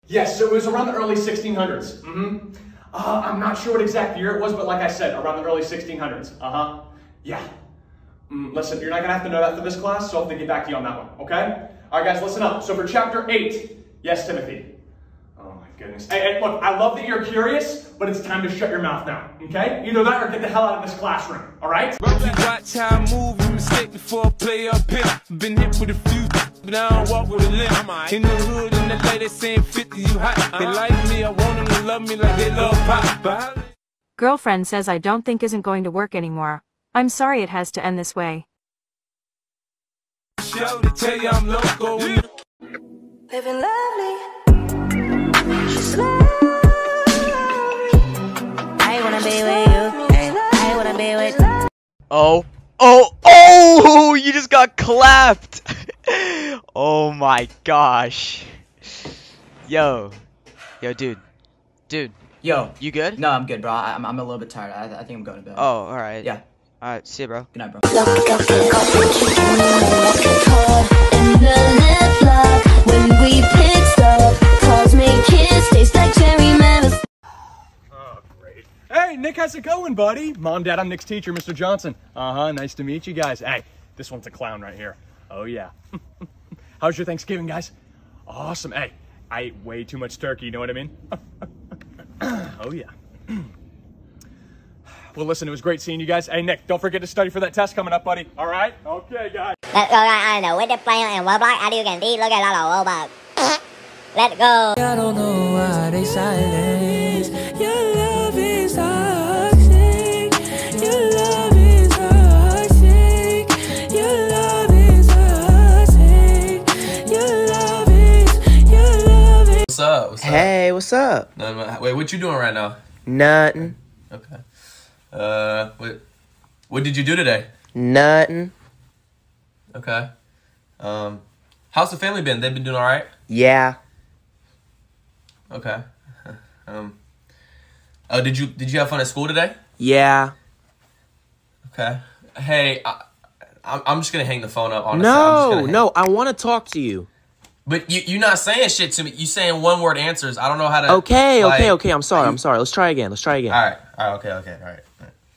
Yes, so it was around the early 1600s. I'm not sure what exact year it was, but like I said, around the early 1600s. Yeah. Listen, you're not gonna have to know that for this class, so I'll have to get back to you on that one, okay? All right, guys, listen up. So for chapter 8, yes, Timothy. Oh my goodness. Hey, look, I love that you're curious, but it's time to shut your mouth now, okay? Either that or get the hell out of this classroom, all right? Watch how I move, you mistake before I play up here. Been hit with a few, but I don't walk with a limp. In the hood, in the lady saying 50, you hot. They like me, I want them to love me like they love pop. Girlfriend says I don't think isn't going to work anymore. I'm sorry it has to end this way. Show to tell you I'm loco. Living lovely. She's lovely. I wanna be with you. I wanna be with. Oh, you just got clapped. Oh my gosh. Yo, dude. Yo. You good? No, I'm good, bro. I'm a little bit tired. I think I'm going to bed. Oh, alright. Yeah. Alright, see you, bro. Good night, bro. Oh, great. Hey, Nick, how's it going, buddy? Mom, Dad, I'm Nick's teacher, Mr. Johnson. Nice to meet you guys. Hey, this one's a clown right here. Oh, yeah. How's your Thanksgiving, guys? Awesome. Hey, I ate way too much turkey, you know what I mean? Oh, yeah. Well, listen, it was great seeing you guys. Hey, Nick, don't forget to study for that test coming up, buddy. All right? Okay, guys. Let's go on the with the player and Roblox. As you can see, look at all the Roblox. Let's go. I don't know why they silence. Your love is toxic. Your love is toxic. Your love is toxic. Your love is. What's up? What's up? Hey, what's up? Wait, what you doing right now? Nothing. Okay. What did you do today? Nothing. Okay. How's the family been? They've been doing all right? Yeah. Okay. Did you have fun at school today? Yeah. Okay. Hey, I'm just gonna hang the phone up. Honestly. No, I want to talk to you. But you're not saying shit to me. You saying one word answers. I don't know how to. Okay. I'm sorry. Let's try again. All right. Okay. All right.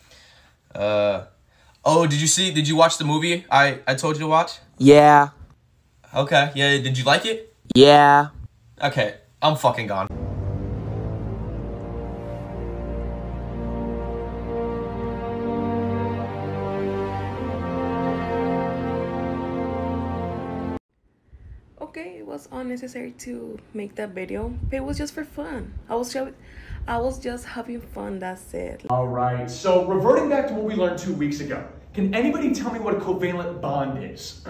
Did you watch the movie I told you to watch? Yeah. Okay. Yeah. Did you like it? Yeah. Okay. I'm fucking gone. Okay, it was unnecessary to make that video, but it was just for fun. I was just having fun, that's it. All right, so reverting back to what we learned 2 weeks ago, can anybody tell me what a covalent bond is?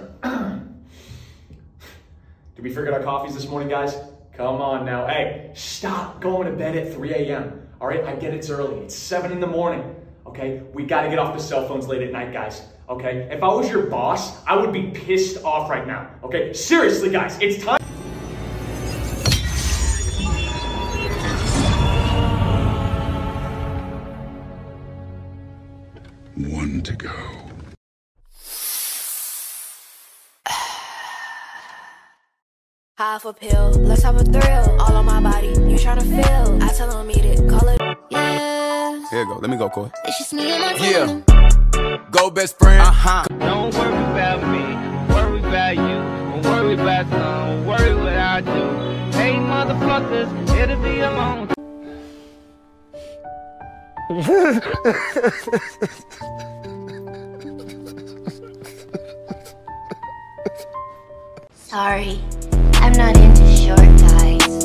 Did we forget our coffees this morning, guys? Come on now. Hey, stop going to bed at 3 a.m. All right, I get it's early. It's 7 in the morning. Okay, we got to get off the cell phones late at night, guys. Okay, if I was your boss, I would be pissed off right now. Okay, seriously, guys, it's time. One to go. Half a pill, let's have a thrill. All on my body, you tryna feel. I tell them eat it, call it. Yeah. Here you go, let me go, Coy. It's just me and my Yeah. Go, best friend. Don't worry about me, worry about you. Don't worry about some, worry what I do. Hey, motherfuckers, it'll be a long. Sorry, I'm not into short guys.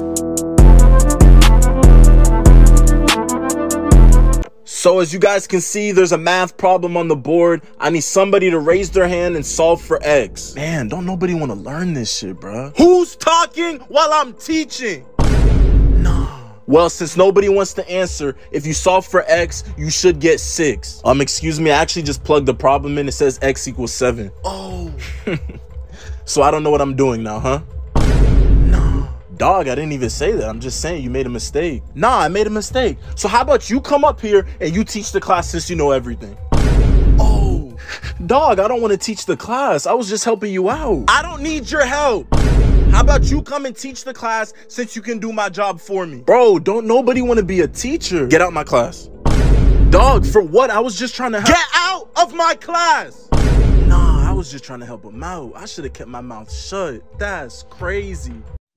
So as you guys can see, there's a math problem on the board. I need somebody to raise their hand and solve for X. Man, don't nobody want to learn this shit, bruh. Who's talking while I'm teaching? No. Well, since nobody wants to answer, if you solve for X, you should get 6. Excuse me, I actually just plugged the problem in. It says X equals 7. Oh. So I don't know what I'm doing now, huh? No. Dog, I didn't even say that. I'm just saying you made a mistake. Nah, I made a mistake. So how about you come up here and you teach the class since you know everything? Oh. Dog, I don't want to teach the class. I was just helping you out. I don't need your help. How about you come and teach the class since you can do my job for me? Bro, don't nobody want to be a teacher. Get out my class. Dog, for what? I was just trying to help. Get out of my class! Nah, I was just trying to help him out. I should have kept my mouth shut. That's crazy.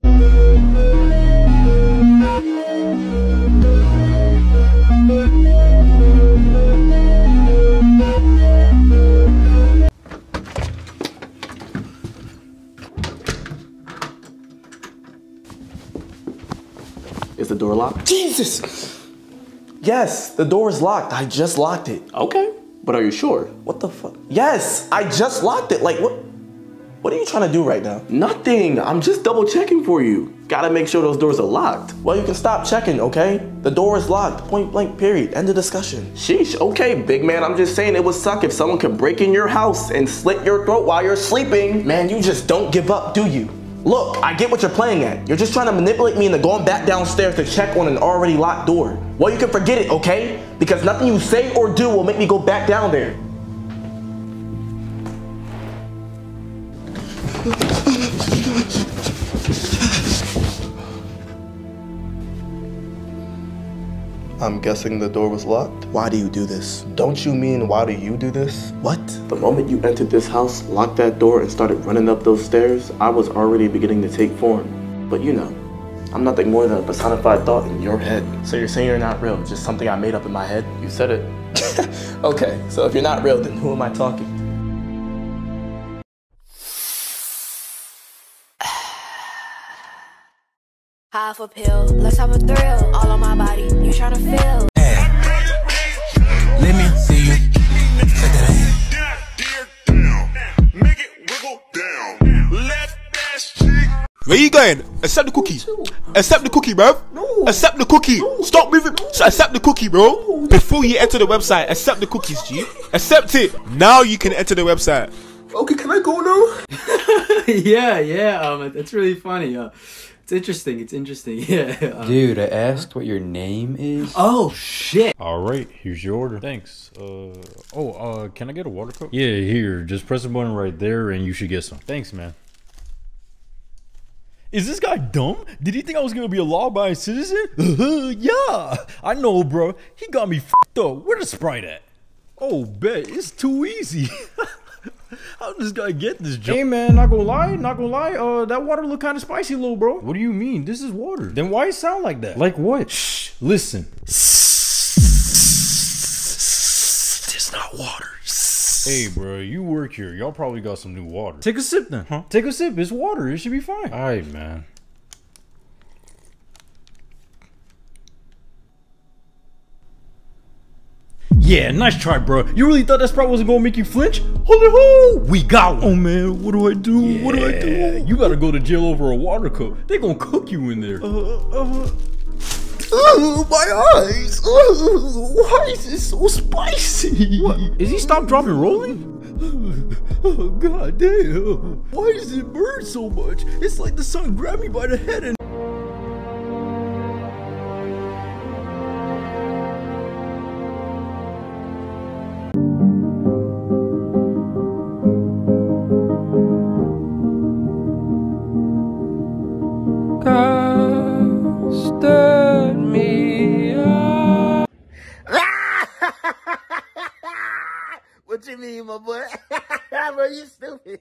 Is the door locked? Jesus! Yes, the door is locked. I just locked it. Okay, but are you sure? What the fuck? Yes, I just locked it. Like, what are you trying to do right now? Nothing. I'm just double checking for you. Gotta make sure those doors are locked. Well, you can stop checking, okay? The door is locked. Point blank, period. End of discussion. Sheesh. Okay, big man. I'm just saying it would suck if someone could break in your house and slit your throat while you're sleeping. Man, you just don't give up, do you? Look, I get what you're playing at. You're just trying to manipulate me into going back downstairs to check on an already locked door. Well, you can forget it, okay? Because nothing you say or do will make me go back down there. I'm guessing the door was locked. Why do you do this? Don't you mean why do you do this? What? The moment you entered this house, locked that door, and started running up those stairs, I was already beginning to take form. But you know, I'm nothing more than a personified thought in your head. So you're saying you're not real, just something I made up in my head? You said it. Okay, so if you're not real, then who am I talking to? Half a pill, let's have a thrill. All on my body, you tryna feel. Let me see you. Where you going? Accept the cookie. Accept the cookie, bro. Accept the cookie. Stop moving. Accept the cookie, bro. Before you enter the website, accept the cookies, G. Accept it. Now you can enter the website. Okay, can I go now? Yeah. That's really funny. It's interesting. Yeah. Dude, I asked what your name is. Oh shit. All right, here's your order. Thanks. Can I get a water cup? Yeah, here. Just press the button right there, and you should get some. Thanks, man. Is this guy dumb? Did he think I was gonna be a law-abiding citizen? Yeah, I know, bro. He got me f***ed up. Where the Sprite at? Oh, bet. It's too easy. How did this guy get this job? Hey man, not gonna lie, that water look kind of spicy, little bro. What do you mean? This is water. Then why it sound like that? Like what? Shh, listen. It's not water. Hey bro, you work here. Y'all probably got some new water. Take a sip then. Huh? Take a sip. It's water. It should be fine. Alright, man. Yeah, nice try, bro. You really thought that Sprite wasn't gonna make you flinch? Holy hoo! We got one. Oh man, what do I do? Yeah. What do I do? You gotta go to jail over a water cup. They gonna cook you in there. Oh, my eyes. Why is this so spicy? What? Is he stop, drop, and rolling? Oh, god damn. Why does it burn so much? It's like the sun grabbed me by the head and stood me up. What you mean, my boy? Bro, you stupid.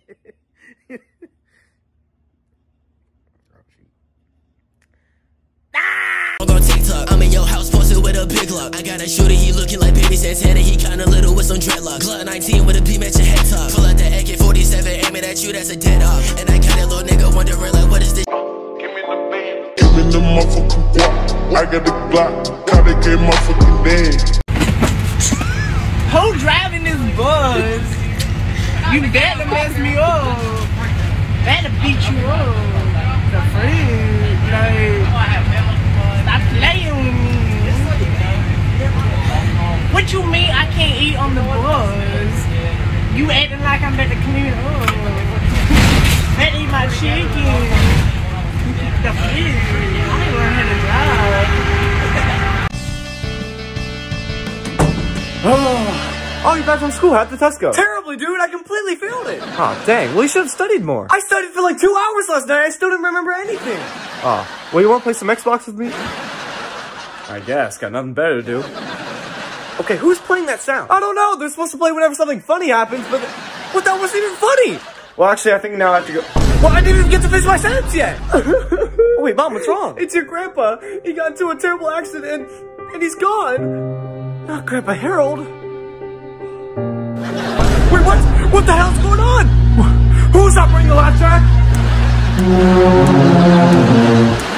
I'm on TikTok, I'm in your house posted with a big lock. I got a shooter, he looking like Baby Santana. He kinda little with some dreadlocks. Glock 19 with a beam at your head top. Pull out the AK-47, aiming at you, that's a dead off. And I got that little nigga wondering like, what is this? Give me the motherfucking guap. I got the Glock, caught it, came motherfucking dead. Who driving this bus? You better mess me up. Better beat you up. The friend, like, stop playing with me. What you mean I can't eat on the bus? You acting like I'm about to clean up. Better eat my chicken. The friend, I ain't learned how to drive. I you back from school? How'd the test go? Terribly, dude. I completely failed it. Oh, dang. Well, you should have studied more. I studied for like 2 hours last night. I still didn't remember anything. Oh, well, you want to play some Xbox with me? I guess. Got nothing better to do. Okay, who's playing that sound? I don't know. They're supposed to play whenever something funny happens, but that wasn't even funny. Well, actually, I think now I have to go. Well, I didn't even get to finish my sentence yet. Oh, wait, Mom, what's wrong? It's your grandpa. He got into a terrible accident, and he's gone. Not Grandpa Harold. Wait, what? What the hell's going on? Who's operating the laugh track?